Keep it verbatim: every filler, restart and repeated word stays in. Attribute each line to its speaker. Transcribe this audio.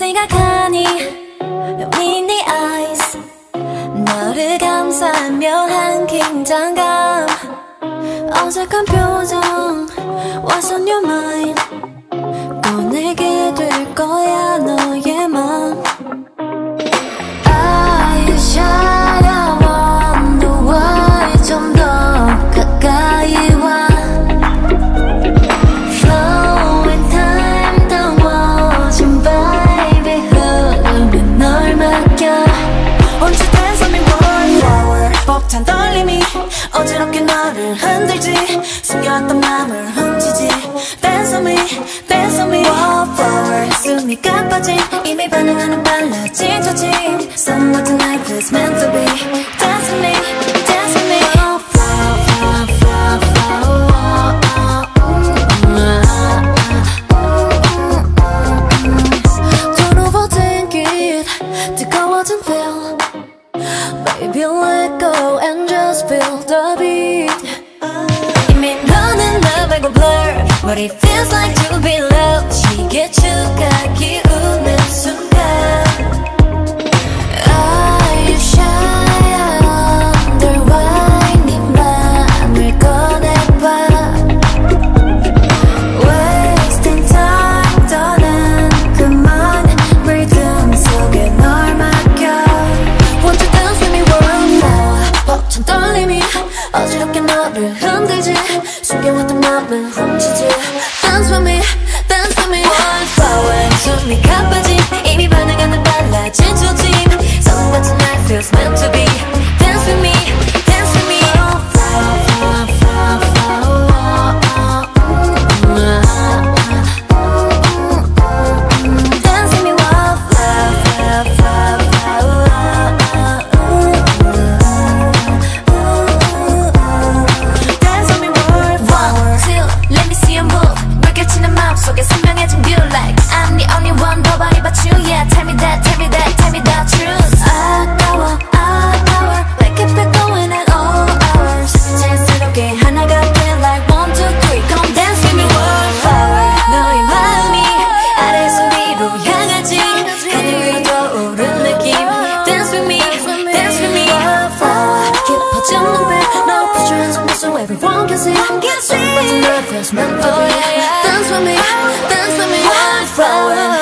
Speaker 1: 시각하니 in the eyes 너를 감싼 묘한 긴장감 어색한 표정 What's on your mind 꺼내게 될 거야 너의 맘 I shy I wonder why 좀 더 가까이 와 Flowing time 더워진 baby 흐르면 널 맡겨 Won't you dance with me Wallflower 벅찬 떨림이 어지럽게 너를 흔들지 숨겨왔던 맘을 훔치지 Dance with me, dance with me Wallflower 숨이 가빠진 이미 반응하는 빨라진 조짐 Somewhere tonight feels meant to be Dance with me, dance with me Wallflower, flower, flower Don't overthink it 뜨거워진 feel Baby let go and just feel the beat 이미 너는 나 말고 blur What it feels like to be loved 시계추가 기우는 순간 Are you shy? I wonder why 네 맘을 꺼내봐 Wasting time 떠난 그만 리듬 속에 널 맡겨 Won't you dance with me Wallflower 벅찬 떨림이 어지럽게 너를 흔들지 숨겨왔던 맘을 훔치지 Dance with me, dance with me Wallflower 숨이 가빠진 이미 반응하는 빨라진 조짐 Somewhere tonight feels meant to be Dance with me, dance with me Wallflower, flower, flower, flower Dance with me Wallflower, flower, flower, flower Dance with me Wallflower Let me see you move 물결치는 마음속에 선명해진 view Like I'm the only one nobody but you Yeah tell me that tell me that tell me the truth 아까워 아까워 Like keep it going at all hours 자연스럽게 하나가 돼 like one two three Come dance with me Wallflower 너의 마음이 아래에서 위로 향하지 하늘 위로 떠오른 느낌 Dance with me dance with me Wallflower 깊어진 눈빛 No put your hands on me so everyone can see Something that feels meant to be Dance with me, dance with me Wallflower